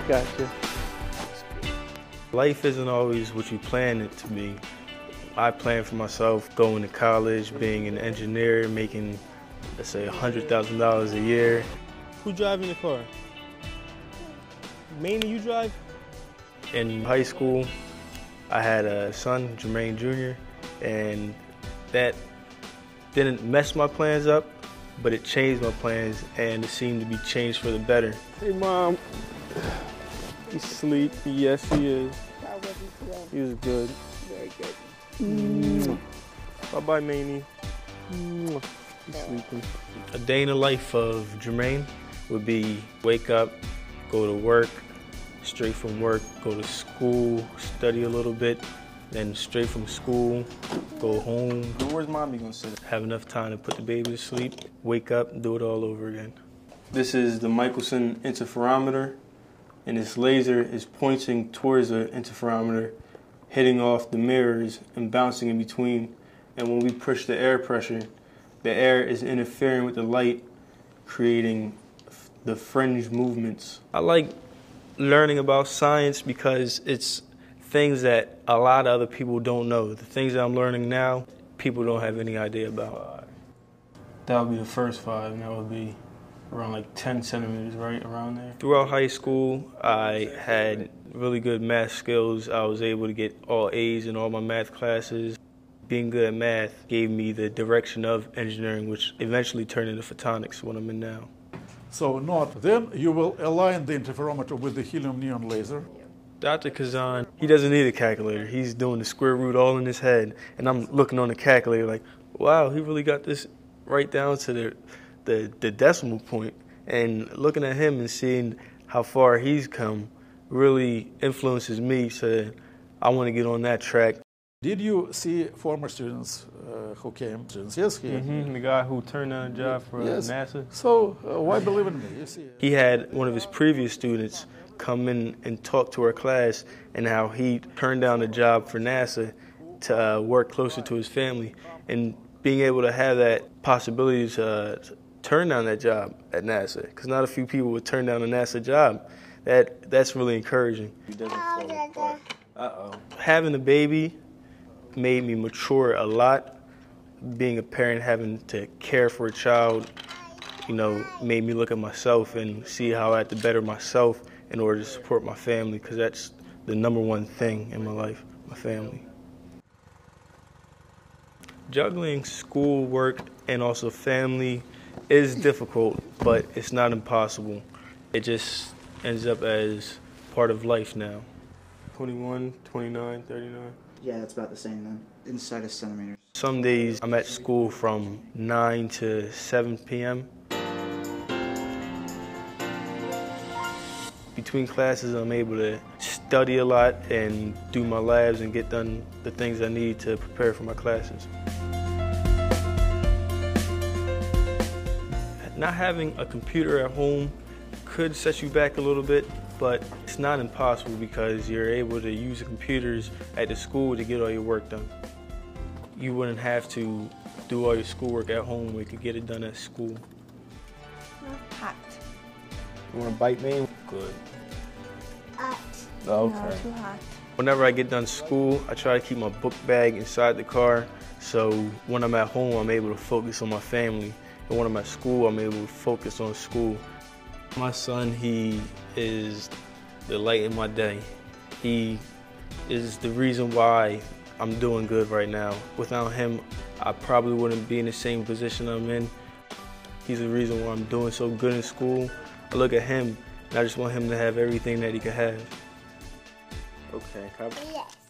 got you. Life isn't always what you plan it to be. I plan for myself going to college, being an engineer, making, let's say, $100,000 a year. Who driving the car? Mainly you drive? In high school, I had a son, Jermaine Jr., and that didn't mess my plans up, but it changed my plans, and it seemed to be changed for the better. Hey, Mom. He's asleep. Yes, he is. How was he today? He was good. Very good. Bye-bye, Mamie. He's sleeping. A day in the life of Jermaine would be wake up, go to work, straight from work, go to school, study a little bit, then straight from school, go home. Where's Mommy gonna sit? Have enough time to put the baby to sleep, wake up, and do it all over again. This is the Michelson interferometer, and this laser is pointing towards the interferometer, hitting off the mirrors and bouncing in between. And when we push the air pressure, the air is interfering with the light, creating the fringe movements. I like learning about science because it's things that a lot of other people don't know. The things that I'm learning now, people don't have any idea about. That would be the first 5, and that would be around like 10 centimeters, right around there. Throughout high school, I had really good math skills. I was able to get all A's in all my math classes. Being good at math gave me the direction of engineering, which eventually turned into photonics, what I'm in now. So not. Then you will align the interferometer with the helium neon laser. Dr. Kazan, he doesn't need a calculator. He's doing the square root all in his head. And I'm looking on the calculator like, wow, he really got this right down to the decimal point. And looking at him and seeing how far he's come really influences me, so I want to get on that track. Did you see former students who came? Yes, he. The guy who turned down a job for NASA. So why believe in me? You see. He had one of his previous students come in and talk to our class and how he turned down a job for NASA to work closer to his family. And being able to have that possibility to turn down that job at NASA, because not a few people would turn down a NASA job, that's really encouraging. He doesn't fall apart. Uh-oh. Having a baby made me mature a lot. Being a parent, having to care for a child, made me look at myself and see how I had to better myself in order to support my family, because that's the #1 thing in my life, my family. Juggling school, work, and also family is difficult, but it's not impossible. It just ends up as part of life now. 21, 29, 39. Yeah, that's about the same then, inside of centimeters. Some days I'm at school from 9 to 7 p.m. Between classes, I'm able to study a lot and do my labs and get done the things I need to prepare for my classes. Not having a computer at home could set you back a little bit, but it's not impossible because you're able to use the computers at the school to get all your work done. You wouldn't have to do all your schoolwork at home. We could get it done at school. Hot. You want to bite me? Good. Hot. Okay. No, too hot. Whenever I get done school, I try to keep my book bag inside the car, so when I'm at home, I'm able to focus on my family. And when I'm at school, I'm able to focus on school. My son, he is the light in my day. He is the reason why I'm doing good right now. Without him, I probably wouldn't be in the same position I'm in. He's the reason why I'm doing so good in school. I look at him, and I just want him to have everything that he could have. Okay. Yes.